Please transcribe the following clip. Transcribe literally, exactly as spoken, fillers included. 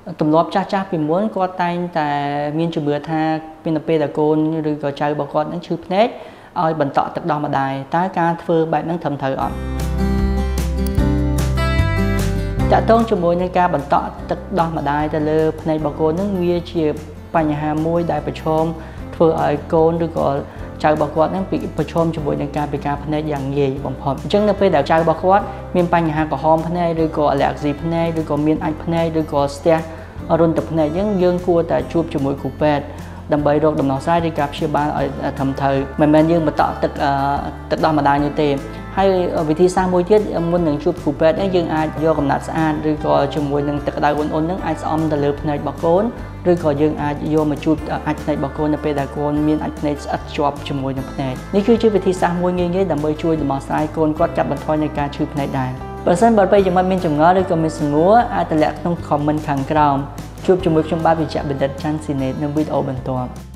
ទម្លាប់ចាស់ចាស់ពីមុនគាត់តែងតែមានជំនឿថាពេលពេលដែលកូនឬក៏ចៅរបស់គាត់នឹងឈឺភ្នែកឲ្យបន្តទឹកដោះម្ដាយតើការធ្វើបែបហ្នឹងត្រឹមត្រូវអត់តាក់ទងជាមួយនឹងការបន្តទឹកដោះម្ដាយទៅលើភ្នែករបស់កូននឹងវាជាបញ្ហាមួយដែលប្រឈមធ្វើឲ្យកូនឬក៏ចៅរបស់គាត់នឹងប្រឈមជាមួយនឹងការពិការភ្នែកយ៉ាងងាយបំផុតអញ្ចឹងនៅពេលដែលចៅរបស់គាត់មានបញ្ហាក្រហមភ្នែកឬក៏ allergy ភ្នែកឬក៏មានអាចភ្នែកឬក៏ស្ទះរុនទឹកភ្នែកអញ្ចឹងយើងគួរតែជួបជាមួយគ្រូពេទ្យដើម្បីរកដំណោះស្រាយឬការព្យាបាលឲ្យត្រឹមត្រូវមិនមែនយើងបន្តទឹកទឹកដោះម្ដាយនោះទេហើយវិធីសាស្ត្រមួយទៀតមុននឹងជួបគ្រូពេទ្យហ្នឹងយើងអាចយកកំណាត់ស្អាតឬក៏ជាមួយនឹងទឹកក្តៅអ៊ុនៗហ្នឹងអាចស្អំទៅលើភ្នែករបស់កូនឬក៏យើងអាចយកមកជូតអាចភ្នែករបស់កូននៅពេលដែលកូនមានអាចភ្នែកស្អិតជាប់ជាមួយនឹងភ្នែកនេះគឺជាវិធីសាស្ត្រមួយងាយៗដើម្បីជួយដំណោះស្រាយកូនគាត់កាត់បន្ថយនៃការឈឺភ្នែកដែរបើសិនបើពេលយើងមានចម្ងល់ឬក៏មានសំណួរអាចតម្លាក់ក្នុង comment ខាងក្រោមជួបជាមួយខ្ញុំបាទវិជ្ជបណ្ឌិតច័ន្ទស៊ីណេតនៅវីដេអូបន្ទាប់